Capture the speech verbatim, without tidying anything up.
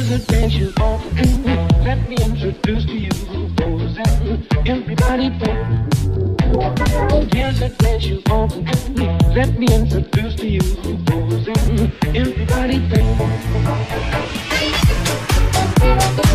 the dance you want to do. Let me introduce to you those and everybody pay. Here's the dance you want to do. Let me introduce to you those and everybody pay.